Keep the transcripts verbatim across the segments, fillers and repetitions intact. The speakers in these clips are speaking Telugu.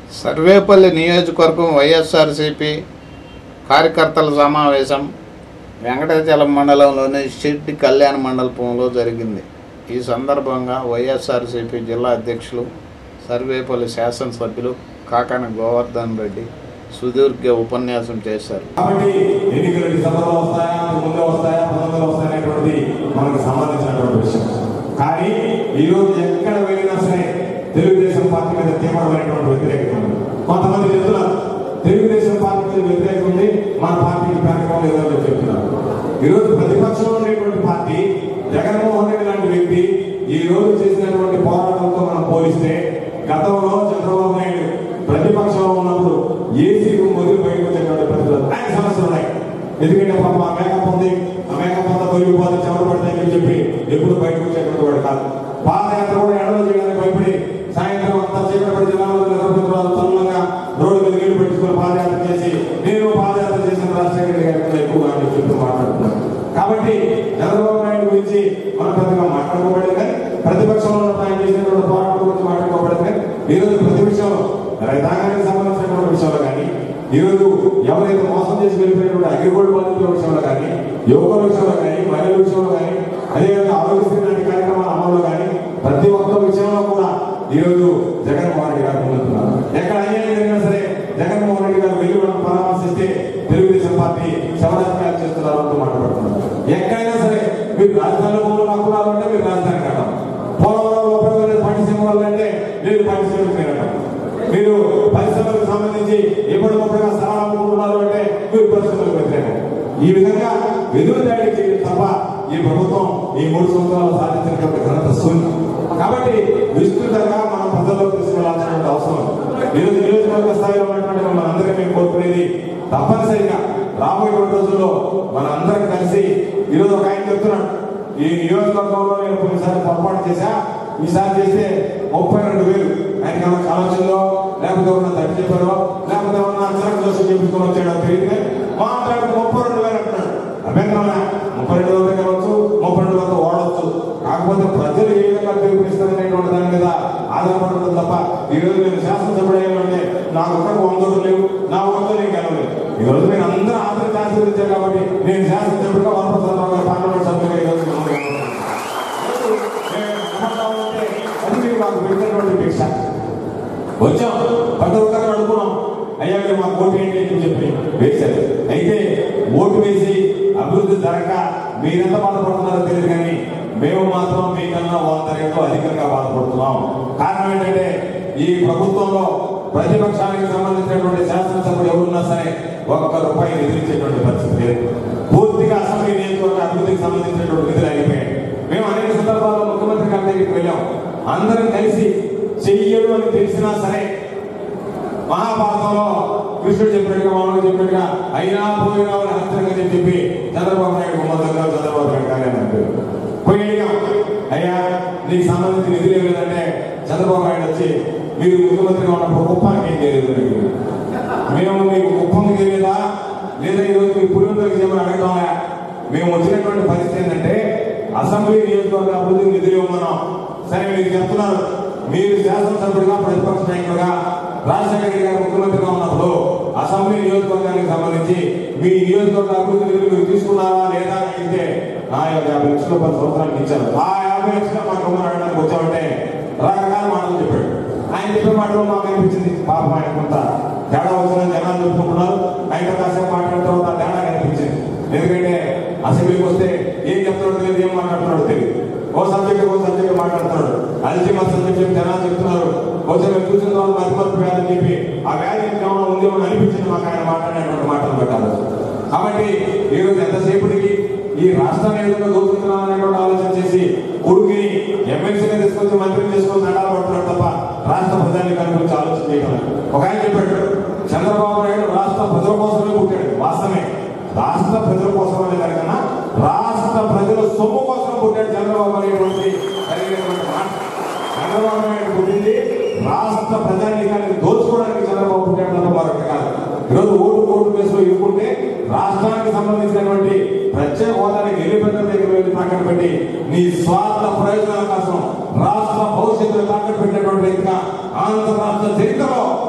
సర్వేపల్లి నియోజకవర్గం వైఎస్ఆర్సీపీ కార్యకర్తల సమావేశం వెంకటాచలం మండలంలోని షిర్డి కళ్యాణ మండపంలో జరిగింది. ఈ సందర్భంగా వైఎస్ఆర్సీపీ జిల్లా అధ్యక్షులు సర్వేపల్లి శాసనసభ్యులు కాకాన గోవర్ధన్ రెడ్డి సుదీర్ఘ ఉపన్యాసం చేశారు. కానీ ఈరోజు ఎక్కడ వెళ్ళినా సరే తెలుగుదేశం పార్టీ మీద తీవ్రమైనటువంటి వ్యతిరేకత ఉంది. కొంతమంది చెప్తున్నారు తెలుగుదేశం పార్టీ మీద వ్యతిరేకత ఉంది, మన పార్టీకి కార్యక్రమం లేదని చెప్తున్నారు. ఈరోజు ప్రతిపక్షంలో ఉండేటువంటి పార్టీ జగన్మోహన్ రెడ్డి లాంటి వ్యక్తి ఈ రోజు చేసినటువంటి పోరాటంతో మనం పోలిస్తే గతంలో చంద్రబాబు నాయుడు ప్రతిపక్షంలో ఉన్నప్పుడు ఏసీ మొదలు బయటకు వచ్చేటువంటి పరిస్థితులు అనేక సమస్యలు ఉన్నాయి. ఎందుకంటే పాప ఆ మేకప్ ఉంది, ఆ మేకప్ అంతా తొలగిపోతే చెమట పడతాయని చెప్పి ఎప్పుడు బయటకు వచ్చేటువంటి వాడు కాదు. పాదయాత్ర కూడా ఎడలో చేయడానికి భయపడి సాయంత్రం అంతా చీకటి పడి జనాలు తల్లంగా రోడ్డు మీద నీళ్లు పెట్టుకుని పాదయాత్ర చేసి నేను పాదయాత్ర చేసిన రాజశేఖర రెడ్డి గారి ఎక్కువగా చెప్పి మాట్లాడుతున్నాను. కాబట్టి చంద్రబాబు నాయుడు గురించి మన పెద్దగా మాట్లాడుకోబడేది కానీ ప్రతిపక్షంలో ఆయన చేసినటువంటి పోరాటం గురించి మాట్లాడుకోబడేది కానీ ఈరోజు ప్రతిపక్షంలో రైతాంగానికి సంబంధించినటువంటి విషయంలో కానీ ఈరోజు ఎవరైతే మోసం చేసి వెళ్ళిపోయినటువంటి అగ్రిగోల్డ్ బాధితుల విషయంలో కానీ యువకుల విషయంలో కానీ మహిళల విషయంలో కానీ అదేవిధంగా ఆరోగ్యశ్రీ లాంటి కార్యక్రమాల అమల్లో కానీ ప్రతి ఒక్క విషయంలో కూడా ఈరోజు జగన్మోహన్ రెడ్డి గారు ముందుతున్నారు. ఎక్కడ అన్యాయం జరిగినా సరే జగన్మోహన్ రెడ్డి గారు వెళ్ళి మనం పరామర్శిస్తే తెలుగుదేశం పార్టీ శవరాజకీయాలు చేస్తున్నారు అంటూ మాట్లాడుతున్నారు. ఎక్కడైనా సరే మీరు రాజధానిలో భూములు నాకు రావాలంటే మీరు రాజధాని కట్టాలి, పోలవరం ఉపయోగం పట్టిసీమ వాళ్ళంటే మీరు పట్టిసీమకు తిరగడం, మీరు పరిశ్రమలకు సంబంధించి ఎప్పుడు ముప్పైగా స్థలాలు అమ్ముకుంటున్నారు అంటే మీరు పరిశ్రమలకు వ్యతిరేకం. ఈ విధంగా వెదురు దాడి చేయడం తప్ప ఈ ప్రభుత్వం ఈ మూడు సంవత్సరాలు సాధించినటువంటి ఘనత శూన్యం. కాబట్టి విస్తృతంగా మనం ప్రజల్లోకి తీసుకెళ్లాల్సిన అవసరం ఈరోజు నియోజకవర్గ స్థాయిలో ఉన్నటువంటి మన అందరికీ మేము కోరుకునేది తప్పనిసరిగా రాబోయేటువంటి రోజుల్లో మన అందరం కలిసి ఈరోజు ఒక ఆయన చెప్తున్నాడు ఈ నియోజకవర్గంలో నేను కొన్నిసార్లు పొరపాటు చేశా, ఈసారి చేస్తే ముప్పై రెండు వేలు ఆయనకి ఏమన్నా ఆలోచనలో లేకపోతే ఉన్న తగ్గి చెప్పారో లేకపోతే ఏమన్నా అంచనా దోషం చెప్పుకొని వచ్చాడో తెలియదు మాట్లాడితే ముప్పై రెండు వేలు అంటున్నాడు. అభ్యంతరమైన ముప్పై రెండు వేల కావచ్చు, ముప్పై రెండు వేలతో ఓడవచ్చు. కాకపోతే ప్రజలు ఏ విధంగా తీర్పిస్తారనేటువంటి దాని మీద ఆధారపడడం తప్ప ఈ రోజు నేను శాసనసభ్యుడు అయ్యానంటే నాకు ఒక్కరికి వందలు లేవు, నా వందలు నేను గెలవలేదు. ఈ రోజు నేను అందరూ ఆదరించి ఆశీర్వదించాను కాబట్టి నేను శాసనసభ్యుడిగా వరప్రసాదరావు గారు పార్లమెంట్ సభ్యులుగా ఈ రోజు అది మాకు పెట్టినటువంటి భిక్ష. వచ్చాం ప్రతి ఒక్కరు అడుగున్నాం అయ్యా మీరు మాకు ఓటు ఏంటి అని చెప్పి వేశారు. అయితే ఓటు వేసి అభివృద్ధి జరగక మీరెంత బాధపడుతున్నారో తెలియదు కానీ మేము మాత్రం మీకన్నా వంద రెట్లు అధికంగా బాధపడుతున్నాం. కారణం ఏంటంటే ఈ ప్రభుత్వంలో ప్రతిపక్షానికి సంబంధించినటువంటి శాసనసభ్యులు ఎవరున్నా సరే ఒక్క రూపాయి నిధులించేటువంటి పరిస్థితి లేదు. పూర్తిగా అసెంబ్లీ నియోజకవర్గ అభివృద్ధికి సంబంధించినటువంటి నిధులు అయిపోయాయి. మేము అనేక సందర్భాల్లో ముఖ్యమంత్రి గారి దగ్గరికి వెళ్ళాం. అందరం కలిసి చెయ్యడు అని తెలిసినా సరే మహాభారతంలో కృష్ణుడు చెప్పినట్టుగా మామూలుగా చెప్పినట్టుగా అయినా పోయినా హస్తంగా చెప్పి చంద్రబాబు నాయుడు మొదలుగా చంద్రబాబు నాయుడు కార్యాలయం పోయి అడిగాం అయ్యా నీకు సంబంధించిన నిధులు ఏమిటంటే చంద్రబాబు నాయుడు వచ్చి మీరు ముఖ్యమంత్రిగా ఉన్నప్పుడు కుప్పానికి ఏం చేయలేదు, మేము మీకు కుప్పంకి తెలియదా లేదా ఈరోజు మీకు పులివెందులకు చేయమని అడగటంలే. మేము వచ్చినటువంటి పరిస్థితి ఏంటంటే అసెంబ్లీ నియోజకవర్గ అభివృద్ధికి నిధులు ఇవ్వమన్నాం. సరే మీరు చెప్తున్నారు మీరు శాసనసభ్యుడిగా ప్రతిపక్ష నాయకుడిగా రాజశేఖర రెడ్డి గారు ముఖ్యమంత్రిగా ఉన్నప్పుడు అసెంబ్లీ నియోజకవర్గానికి సంబంధించి మీ నియోజకవర్గ అభివృద్ధి నిధులు మీరు తీసుకున్నారా లేదా అని అడిగితే నా యొక్క యాభై లక్షల పది సంవత్సరానికి ఇచ్చారు. ఆ యాభై లక్షలు మా కుమార్ అడగడానికి వచ్చామంటే రకరకాల మాటలు చెప్పాడు. ఆయన చెప్పే మాటలు మాకు అనిపించింది పాపం ఆయన కొంత తేడా వచ్చిన జనాలు చెప్పుకుంటున్నారు. ఆయన కాసేపు మాట్లాడుతూ ఆ తేడా కనిపించింది. ఎందుకంటే అసెంబ్లీకి వస్తే ఏం చెప్తున్నాడు తెలియదు, ఏం మాట్లాడుతున్నాడు తెలియదు. ఓ సబ్జెక్ట్ ఓ సబ్జెక్ట్ మాట్లాడుతున్నాడు. అల్జిమర్ సబ్జెక్ట్ చెప్పి జనాలు చెప్తున్నారు. కొంచెం మేము చూసిన వాళ్ళు మధ్యమర్పు వ్యాధి చెప్పి ఆ వ్యాధి ఏమైనా ఉందేమో అనిపించింది మాకు ఆయన మాట్లాడేటువంటి మాటలు పెట్టాలి. కాబట్టి ఈరోజు ఎంతసేపటికి ఈ రాష్ట్రాన్ని ఏదైనా దోచుకున్నాం అనేటువంటి ఆలోచన చేసి కొడుకుని ఎమ్మెల్సీగా తీసుకొచ్చి మంత్రిని చేసుకొని నడాలు పడుతున్నాడు తప్ప రాష్ట్ర ప్రజానికాన్ని గురించి ఆలోచన చేయగలం. ఒక ఆయన చెప్పాడు చంద్రబాబు నాయుడు రాష్ట్ర ప్రజల కోసమే పుట్టాడు. వాస్తవమే, రాష్ట్ర ప్రజల కోసం అనే దానికన్నా రాష్ట్ర ప్రజల సొమ్ము కోసం పుట్టాడు చంద్రబాబు అనేటువంటి సరైనటువంటి మాట. చంద్రబాబు నాయుడు పుట్టింది రాష్ట్ర ప్రజానికాన్ని దోచుకోవడానికి చంద్రబాబు పుట్టాడు తప్ప మరొకటి కాదు. ఈరోజు ఓటు ఓటు కేసులో ఇరుక్కుంటే రాష్ట్రానికి సంబంధించినటువంటి ప్రత్యేక హోదానికి ఎలిపెట్టర్ దగ్గర వెళ్ళి తాకట్టు పెట్టి నీ స్వార్థ ప్రయోజనాల కోసం రాష్ట్ర భవిష్యత్తును తాకట్టు పెట్టినటువంటి వ్యక్తిగా ఆంధ్ర రాష్ట్ర చరిత్రలో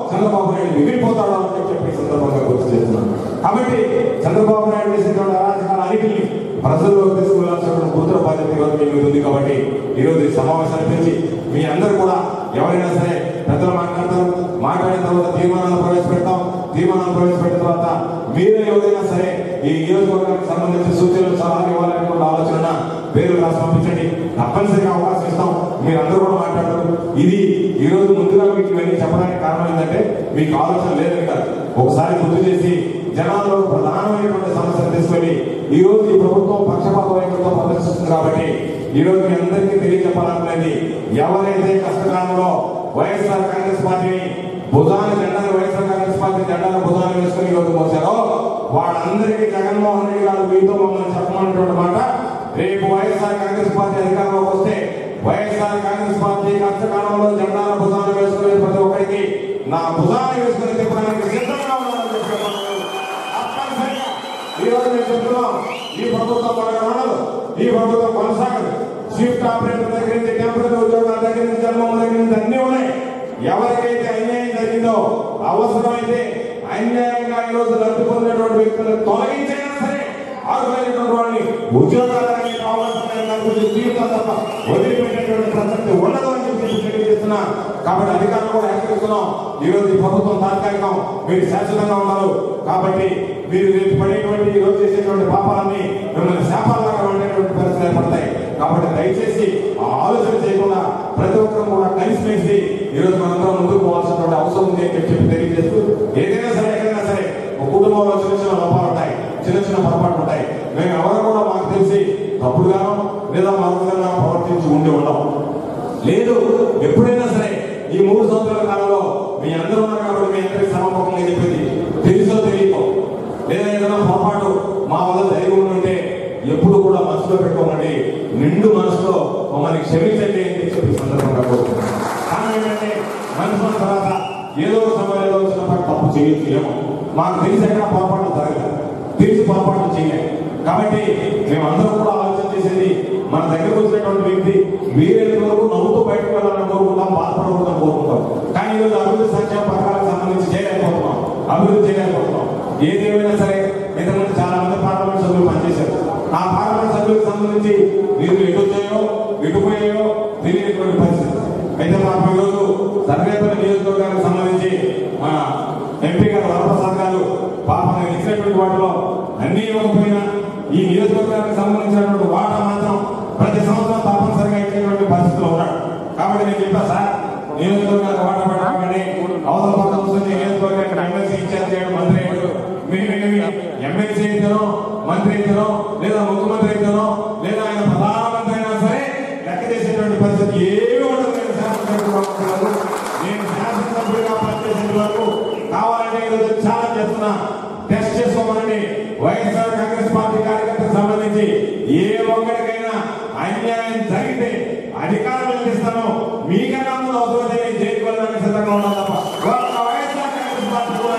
చంద్రబాబు నాయుడు మిగిలిపోతాడో అని చెప్పి సందర్భంగా గుర్తు చేస్తున్నాను. కాబట్టి చంద్రబాబు నాయుడు చేసినటువంటి అరాచకాల అన్నిటిని ప్రజల్లో తీసుకువెళ్లాల్సిన గురుతర బాధ్యత ఈరోజు మీ మీద ఉంది. కాబట్టి ఈరోజు ఈ సమావేశాన్ని పిలిచి మీ అందరూ కూడా ఎవరైనా సరే పెద్దలు మాట్లాడతారు, మాట్లాడిన తర్వాత తీర్మానాలు ప్రవేశపెడతాం. తీర్మానాలు ప్రవేశపెట్టిన తర్వాత మీరే ఎవరైనా సరే ఈ నియోజకవర్గానికి సంబంధించి సూచనలు సలహాలు ఇవ్వాలనేటువంటి ఆలోచన పేరు రాసి పంపించండి. తప్పనిసరిగా అవకాశం ఇస్తాం. మీరందరూ కూడా మాట్లాడతారు. ఇది ఈ రోజు ముందుగా మీకు ఇవన్నీ చెప్పడానికి కారణం ఏంటంటే మీకు ఆలోచన లేదని కాదు, ఒకసారి గుర్తు చేసి జనాల్లో ప్రధానమైనటువంటి సమస్యలు తీసుకొని ఈ రోజు ఈ ప్రభుత్వం పక్షపాత వైఖరితో ప్రదర్శిస్తుంది. కాబట్టి ఈ రోజు మీ అందరికీ తెలియజెప్పాలనుకునేది, ఎవరైతే కష్టకాలంలో వైఎస్ఆర్ కాంగ్రెస్ పార్టీని భుజాన్ని జెండాను వైఎస్ఆర్ కాంగ్రెస్ పార్టీ జెండాను భుజాన్ని వేసుకుని ఈరోజు మోసారో వాళ్ళందరికీ జగన్మోహన్ రెడ్డి గారు మీతో మమ్మల్ని చెప్పమన్నటువంటి మాట, రేపు వైఎస్ఆర్ కాంగ్రెస్ పార్టీ అధికారంలోకి వస్తే వైఎస్ఆర్ కాంగ్రెస్ పార్టీ కష్టకాలంలో జెండాను భుజాన్ని వేసుకునే ప్రతి ఒక్కరికి నా భుజాన్ని వేసుకుని తిప్పడానికి సిద్ధంగా ఉన్నానని చెప్పారు. తప్పనిసరిగా ఈ రోజు మేము చెప్తున్నాం, ఈ ప్రభుత్వం ఉండదు, ఈ ప్రభుత్వం కొనసాగదు. షిఫ్ట్ ఆపరేటర్ దగ్గర నుంచి టెంపరీ ఉద్యోగాల దగ్గర నుంచి జన్మం దగ్గర నుంచి అన్ని ఉన్నాయి. ఎవరికైతే అన్యాయం జరిగిందో అవసరమైతే అన్యాయంగా ఈ రోజు లబ్ధి పొందినటువంటి వ్యక్తులను తొలగించైనా సరే ఆరుమైనటువంటి వాళ్ళని ఉద్యోగాలకి కావాల్సిన జీవితం తప్ప వదిలిపెట్టేటువంటి ప్రసక్తి ఉండదు అని చెప్పి తెలియజేస్తున్నా. కాబట్టి అధికారులు కూడా హెచ్చరిస్తున్నాం, ఈ రోజు ఈ ప్రభుత్వం తాత్కాలికం, మీరు శాశ్వతంగా ఉన్నారు. కాబట్టి మీరు రేపు పడేటువంటి ఈ రోజు చేసేటువంటి పాపాలన్నీ మిమ్మల్ని శాపాలుగా ఉండేటువంటి పరిస్థితులు ఏర్పడతాయి. కాబట్టి దయచేసి ఆ ఆలోచన చేయకుండా ప్రతి ఒక్కరు కూడా కలిసిమెలిసి ఈ రోజు మనందరం ముందుకు పోవాల్సినటువంటి అవసరం ఉంది అని చెప్పి తెలియజేస్తూ, ఏదైనా సరే ఎక్కడైనా సరే ఒక కుటుంబంలో చిన్న చిన్న లోపాలు ఉంటాయి, చిన్న చిన్న పొరపాట్లు ఉంటాయి. మేము ఎవరు కూడా మాకు తెలిసి తప్పుడుగానో లేదా మరొకగా ప్రవర్తించి ఉండి ఉండవు. లేదు, ఎప్పుడైనా సరే ఈ మూడు సంవత్సరాల కాలంలో మీ అందరూ ఉన్నారు కాబట్టి మీ అందరికీ సమర్పకంగా చెప్పేది, తెలుసో తెలియకో లేదా ఏదైనా పొరపాటు మా వల్ల జరిగి ఉంటుంటే ఎప్పుడు కూడా మనసులో పెట్టుకోమండి, నిండు మనసులో మమ్మల్ని క్షమించండి అని చెప్పి సందర్భంగా కోరుతున్నాను. కారణం ఏంటంటే మనసు తర్వాత ఏదో సమయం ఏదో వచ్చినప్పుడు తప్పు చేయొచ్చు, ఏమో మాకు తెలిసి ఎక్కడ పొరపాటు జరగదు, తెలిసి పొరపాటు చేయాలి. కాబట్టి మేమందరం కూడా ఆలోచన చేసేది, మన దగ్గరకు వచ్చినటువంటి వ్యక్తి వీరైన వరకు నవ్వుతూ బయటకు వెళ్ళాలని కోరుకుంటాం, బాధపడకూడదని కోరుకుంటాం. కానీ ఈరోజు అభివృద్ధి సంక్షేమ పథకాలకు సంబంధించి చేయలేకపోతున్నాం, అభివృద్ధి చేయలేకపోతున్నాం. ఏదేమైనా సరే ఇంతకుముందు చాలా మంది పార్లమెంట్ సభ్యులు పనిచేశారు. ఆ పార్లమెంట్ సభ్యులకు సంబంధించి నిధులు ఎటు వచ్చాయో ఎటుపోయాయో తెలియనటువంటి పరిస్థితి. అయితే మాకు ఈరోజు సర్వేపల్లి నియోజకవర్గానికి సంబంధించి మా ఎంపీ గారు వరప్రసాద్ గారు పాపం ఇచ్చినటువంటి వాటిలో అన్ని ఇవ్వకపోయినా ఈ నియోజకవర్గానికి సంబంధించినటువంటి వాటా మాత్రం ప్రతి సంవత్సరం తప్పనిసరిగా ఇచ్చేటువంటి పరిస్థితిలో ఉన్నాడు. కాబట్టి నేను చెప్పా, సార్ నియోజకవర్గానికి వాటా పెట్టాలని అవసరం పక్క వస్తుంది, నియోజకవర్గానికి ఎమ్మెల్సీ ఇన్ఛార్జ్ చేయడం మంత్రి అయ్యాడు, మీరు ఎమ్మెల్సీ అయితేనో మంత్రి అయితేనో లేదా ముఖ్యమంత్రి అయితేనో లేదా ఆయన ప్రధానమంత్రి అయినా సరే లెక్క చేసేటువంటి పరిస్థితి ఏమి ఉండదు. నేను శాసనసభ్యులు నేను శాసనసభ్యులుగా పనిచేసే వరకు కావాలంటే ఈరోజు చాలా చేస్తున్నా, టెస్ట్ చేసుకోమనండి. వైఎస్ఆర్ కాంగ్రెస్ పార్టీ కార్యకర్తలకు సంబంధించి ఏ ఒక్కరికైనా అన్యాయం జరిగితే అధికారులు ఇస్తాను, మీకన్నా ముందు అవసరమైతే జైలుకి వెళ్ళడానికి సిద్ధంగా ఉన్నాం తప్ప ఒక్క వైఎస్ఆర్ కాంగ్రెస్ పార్టీ కూడా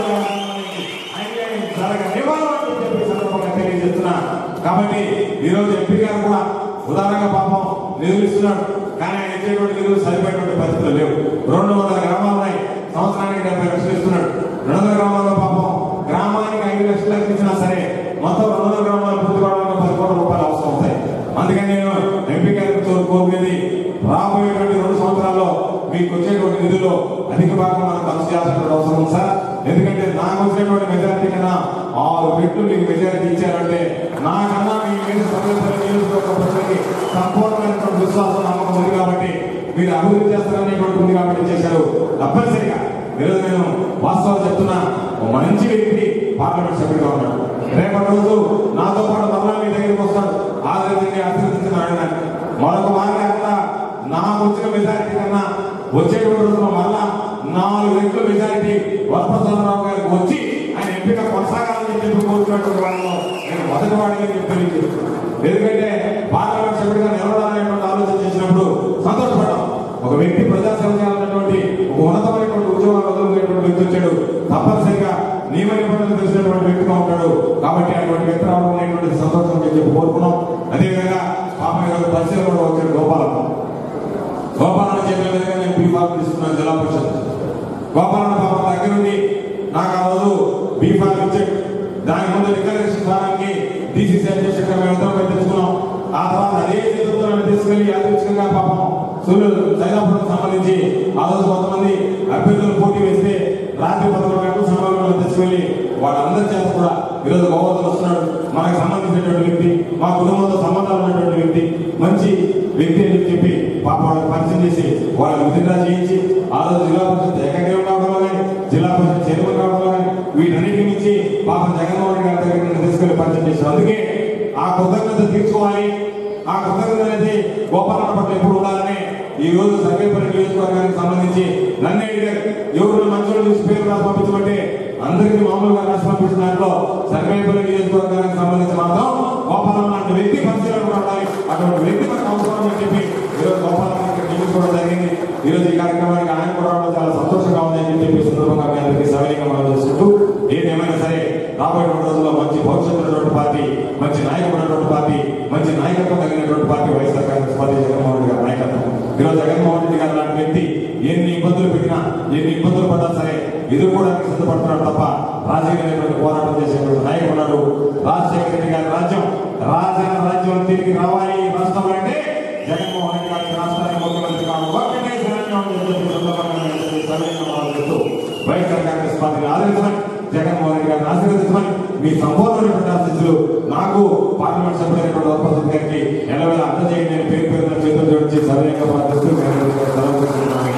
అన్యాయం జరగనివ్వాలని చెప్పి సందర్భంగా తెలియజేస్తున్నా. కాబట్టి ఈరోజు ఎంపీ గారు కూడా ఉదాహరణగా పాపం నిధులు ఇస్తున్నాడు, కానీ ఆయన ఇచ్చేటువంటి నిధులు సరిపోయేటువంటి పరిస్థితులు లేవు. రెండు వందల గ్రామాలు ఉన్నాయి, సంవత్సరానికి డెబ్బై లక్షలు ఇస్తున్నాడు. రెండు వందల గ్రామాల్లో పాపం గ్రామానికి ఐదు లక్షలు ఇచ్చినా సరే మొత్తం రెండు వందల గ్రామాలు పూర్తి కావడానికి పది కోట్ల రూపాయలు అవసరం అవుతాయి. అందుకని నేను ఎంపీ గారికి కోరుకునేది, రాబోయేటువంటి రెండు సంవత్సరాల్లో మీకు వచ్చేటువంటి నిధుల్లో అధిక భాగం మనం ఖర్చు చేయాల్సినటువంటి అవసరం ఉంది సార్. ఎందుకంటే నాకు వచ్చినటువంటి మెజారిటీ కన్నా ఆరు రెట్లు మీకు మెజారిటీ ఇచ్చారంటే నాకన్నా మీ మీద ప్రజలకి సంపూర్ణమైనటువంటి విశ్వాసం నమ్మకం ఉంది కాబట్టి మీరు అభివృద్ధి చేస్తారనేటువంటి ఉంది కాబట్టి చేశారు. తప్పనిసరిగా ఈరోజు నేను వాస్తవాలు చెప్తున్నా, మంచి వ్యక్తి పార్లమెంట్ సభ్యుడిగా ఉన్నాడు. రేపటి రోజు నాతో పాటు మరలా మీ దగ్గరికి వస్తాడు, ఆదరించండి ఆశీర్వదించిన అడగడానికి మరొక మాట లేకుండా నాకు వచ్చిన మెజారిటీ కన్నా వచ్చేటువంటి రోజున మరలా నాలుగు రెట్లు మెజారిటీ వరప్రసాదరావు గారికి వచ్చి ఆయన ఎంపిక కొనసాగాలని చెప్పి కోరుకున్నటువంటి వాళ్ళలో నేను మొదటి వాడిగా తెలియజేస్తున్నాను. ఎందుకంటే పార్లమెంట్ సభ్యుడిగా నిలబడాలనేటువంటి ఆలోచన చేసినప్పుడు సంతోషపడ్డాం. ఒక వ్యక్తి ప్రజాసేవ చేయాలన్నటువంటి ఒక ఉన్నతమైనటువంటి ఉద్యోగాలు వదులుకునేటువంటి వ్యక్తి వచ్చాడు, తప్పనిసరిగా నియమ నిబంధనలు తెలిసినటువంటి వ్యక్తిగా ఉంటాడు. కాబట్టి అటువంటి వ్యక్తి రావడం అనేటువంటి సంతోషం చెప్పి కోరుకున్నాం. అదేవిధంగా పాపం గారు పరిశీలన కూడా వచ్చాడు గోపాలం. గోపాలను చెప్పే విధంగా నేను పీపాలు తీసుకున్నాను జిల్లా పరిషత్. గోపాలన్న పాపం దగ్గర నుండి నాకు ఆ రోజు బీఫార్ ఇచ్చాడు. దాని ముందు డిక్లరేషన్ ఫారానికి డీసీసీ అధ్యక్షుడిగా మేమిద్దరం పోయి తెచ్చుకున్నాం. ఆ తర్వాత అదే చేతులను తీసుకెళ్లి యాదృచ్ఛికంగా పాపం సూర్యుడు సైదాపురం సంబంధించి ఆ రోజు కొంతమంది అభ్యర్థులు పోటీ వేస్తే రాత్రి పదకొండు గంటల సమయంలో తెచ్చుకెళ్లి వాళ్ళందరి చేత కూడా ఈరోజు గోవర్ధన్ వస్తున్నాడు. మనకు సంబంధించినటువంటి వ్యక్తి, మా కుటుంబంతో సంబంధాలు ఉన్నటువంటి వ్యక్తి, మంచి వ్యక్తి అని చెప్పి పాప వాళ్ళకి పరిచయం చేసి వాళ్ళని విత్డ్రా చేయించి ఆ రోజు జిల్లా పరిషత్ ఏకగ్రీవం కావడంలో కానీ జిల్లా పరిషత్ చైర్మన్ కావడంలో కానీ వీటన్నిటి నుంచి పాపం జగన్మోహన్ గారి దగ్గర తీసుకెళ్లి పరిచయం చేశారు. అందుకే ఆ కృతజ్ఞత తీర్చుకోవాలి, ఆ కృతజ్ఞత అనేది గోపాలన్న పట్ల ఎప్పుడు ఉండాలని ఈ రోజు సర్వేపల్లి నియోజకవర్గానికి సంబంధించి నన్ను అడిగారు. ఎవరు మంచి చూసి పేరు రాసి పంపించమంటే అందరికీ మామూలుగా రాసి పంపించిన దాంట్లో సర్వేపల్లి నియోజకవర్గానికి సంబంధించి మాత్రం గోపాలన్న లాంటి వ్యక్తి పరిశీలన ఉండాలి, అటువంటి వ్యక్తి మనకు అవసరం అని చెప్పి ఈరోజు గోపాలన్న ఇక్కడ నియమించుకోవడం జరిగింది. ఈ రోజు ఈ కార్యక్రమానికి ఆయన కూడా రావడం చాలా సంతోషంగా ఉంది అని చెప్పి సందర్భంగా మీ అందరికీ సవినయంగా మనం చేసుకుంటూ ఏదేమైనా సరే రాబోయే రోజుల్లో మంచి భవిష్యత్తు ఉన్నటువంటి పార్టీ, మంచి నాయకుడు ఉన్నటువంటి పార్టీ, మంచి నాయకత్వం కలిగినటువంటి party YSR Congress party Jaganmohan Reddy గారి నాయకత్వం. ఈరోజు జగన్మోహన్ రెడ్డి గారు లాంటి వ్యక్తి ఎన్ని ఇబ్బందులు పెట్టినా ఎన్ని ఇబ్బందులు పడ్డా సరే ఎదుర్కోవడానికి సిద్ధపడుతున్నాడు తప్ప రాజకీయమైనటువంటి పోరాటం చేసేటువంటి నాయకుడు ఉన్నాడు. రాజశేఖర రెడ్డి గారి రాజ్యం రాజన రాజ్యం తిరిగి రావాలి రాష్ట్రంలో అంటే జగన్మోహన్ రెడ్డి గారి రాష్ట్రానికి ముఖ్యమంత్రి కావడం ఒకటే వైఎస్ఆర్ కాంగ్రెస్ పార్టీని ఆదరించమని జగన్మోహన్ రెడ్డి గారిని ఆశీర్వదించమని మీ సంపూర్ణమైనటువంటి ఆశీస్సులు నాకు పార్లమెంట్ సభ్యులైనటువంటి ఉపసభ్యులు గారికి ఎల్లవేళ అందజేయండి. నేను పేరు పేరున చేతులు జోడించి సవినయంగా ప్రార్థిస్తూ